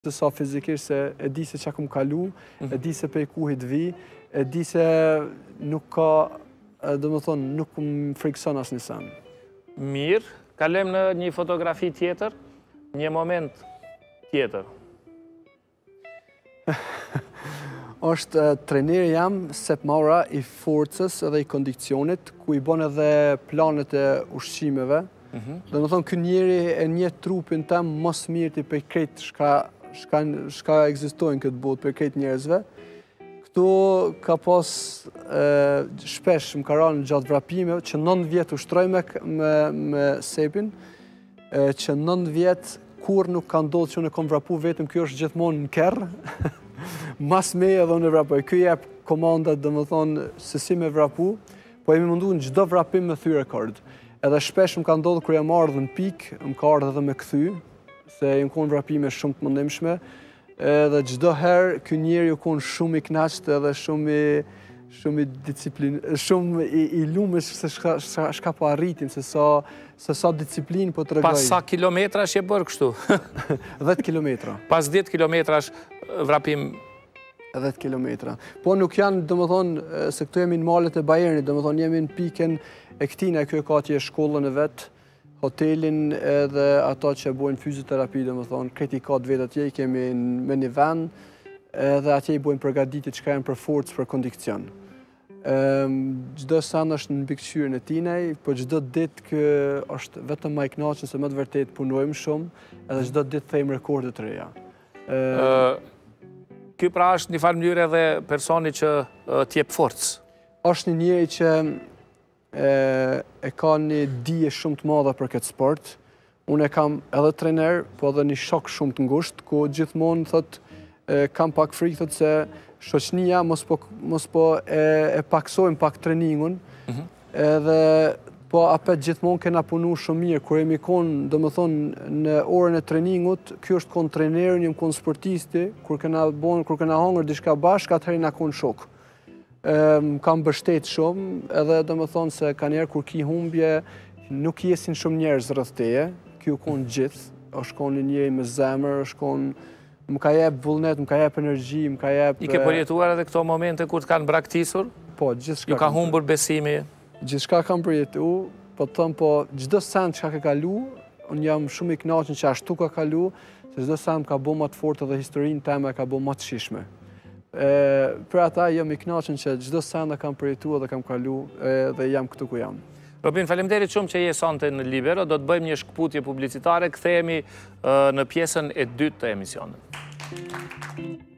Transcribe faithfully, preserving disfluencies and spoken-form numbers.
të sa fizikisht se e di se çka kam kalu, e di se prej kuhit vi, e di se nuk ka, do më thonë, nuk më frikson asnjë sen. Mirë, kalojmë në një fotografi tjetër, një moment tjetër. Është trajneri jam Sepp Maura i forcës edhe i kondicionit, ku i bën edhe planet e ushqimeve. Do më thonë, ky njeri e njeh trupin tem mos mirë ti për krejt shka shka, shka ekzistojnë këtë botë për krejt njerëzve. Këtu ka pas e, shpesh më ka rënë gjatë vrapimeve që nëntë vjet ushtroj me, me, me Sepin, e, që nëntë vjet kur nuk ka ndodhur që unë kam vrapu vetëm, kjo është gjithmonë në kerr. Mas me edhe unë vrapoj. Ky jep komandat, do më thonë, se si me vrapu, po jemi mundu në çdo vrapim me thy rekord. Edhe shpesh më ka ndodhur kur jam ardhur në pikë, më ka ardhur edhe me kthy, se jem konë vrapime shumë të mëndimshme, edhe çdo herë ky njeri u konë shumë i kënaqur edhe shumë i shumë i disciplin, shumë i, i lumës se shka, shka, shka po arritin, se sa, se sa disciplinë po tregoj. Pas sa kilometrash je bërë kështu? dhjetë kilometra. Pas dhjetë kilometrash vrapim dhjetë kilometra. Po nuk janë, do më thonë, se këtu jemi në malet e Bayernit, do më thonë, jemi në pikën e këtina, kjo e ka atje shkollën e vetë, hotelin edhe ato që bojnë fizioterapi, do më thonë, kreti ka të vetë atje, kemi me një vend, edhe atje i bojnë përgatitit që ka janë për forcë, për kondikcion. Çdo sen është në mbikëqyrjen e tinej, po çdo ditë kë është vetëm më i kënaqur se më të vërtet punojmë shumë, edhe çdo ditë thejmë rekorde të reja. Ky pra është një farë mënyrë edhe personi që t'jep forcë. Është një njeri që e, e ka një dije shumë të madhe për këtë sport. Unë e kam edhe trener, po edhe një shok shumë të ngushtë, ku gjithmonë thotë e, kam pak frikë thotë se shoqënia mos po mos po e, e paksojmë pak treningun. Mm-hmm. Edhe po apet gjithmonë kena punu shumë mirë, kur jemi konë, do më thonë, në orën e treningut, kjo është konë trenerin, jem konë sportisti, kur kena bon, kur kena hongër diçka bashkë, atëherë na konë shok. Ehm, kam bështet shumë, edhe do më thonë se ka njerë kur ki humbje, nuk jesin shumë njerëz rreth teje, kjo konë gjithë, është konë një njeri me zemër, është konë, më ka jep vullnet, më ka jep energji, më ka jep... I ke përjetuar edhe këto momente kur të kanë braktisur? Po, gjithçka. Ju ka humbur besimi? Gjithçka kam përjetu, po të thëmë, po çdo sen që ka ka kalu, unë jam shumë i kënaqur që ashtu ka kalu, se çdo sen ka bo më të fortë dhe historinë time ka bo më të shishme. E, për ata jam i kënaqur që çdo sen kam përjetu dhe kam kalu e, dhe jam këtu ku jam. Robin, faleminderit shumë që je sonte në Libero, do të bëjmë një shkputje publicitare, kthehemi në pjesën e dytë të emisionit.